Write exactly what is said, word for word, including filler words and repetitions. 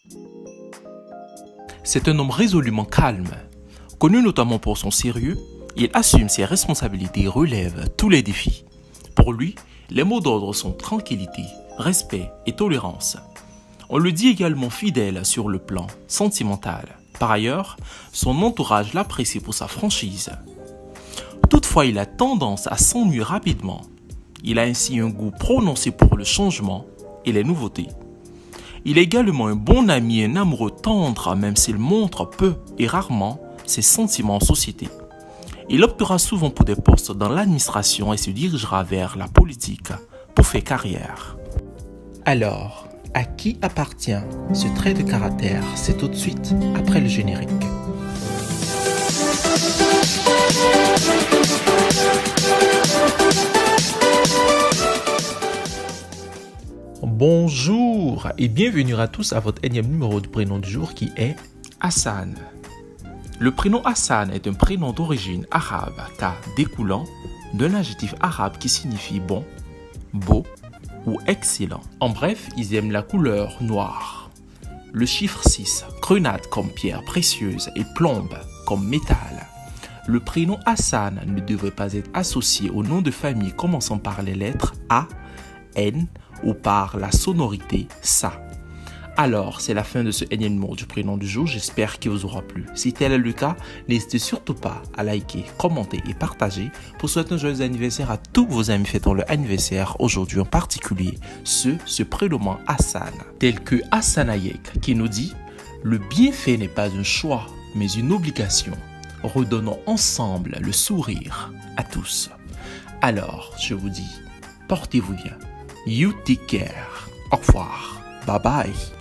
C'est un homme résolument calme. Connu notamment pour son sérieux, il assume ses responsabilités et relève tous les défis. Pour lui, les mots d'ordre sont tranquillité, respect et tolérance. On le dit également fidèle sur le plan sentimental. Par ailleurs, son entourage l'apprécie pour sa franchise. Toutefois, il a tendance à s'ennuyer rapidement. Il a ainsi un goût prononcé pour le changement et les nouveautés. Il est également un bon ami et un amoureux tendre, même s'il montre peu et rarement ses sentiments en société. Il optera souvent pour des postes dans l'administration et se dirigera vers la politique pour faire carrière. Alors, à qui appartient ce trait de caractère? C'est tout de suite après le générique. Bonjour et bienvenue à tous à votre énième numéro du prénom du jour qui est Hassan. Le prénom Hassan est un prénom d'origine arabe car découlant d'un adjectif arabe qui signifie bon, beau ou excellent. En bref, ils aiment la couleur noire. Le chiffre six, grenade comme pierre précieuse et plombe comme métal. Le prénom Hassan ne devrait pas être associé au nom de famille commençant par les lettres A, N ou par la sonorité Sa. Alors, c'est la fin de ce énième numéro du prénom du jour, j'espère qu'il vous aura plu. Si tel est le cas, n'hésitez surtout pas à liker, commenter et partager pour souhaiter un joyeux anniversaire à tous vos amis fêtant leur anniversaire aujourd'hui en particulier, ceux se prénommant Hassan. Tel que Hassan Hayek qui nous dit « Le bienfait n'est pas un choix, mais une obligation. Redonnons ensemble le sourire à tous. » Alors, je vous dis, portez-vous bien. You take care. Au revoir. Bye bye.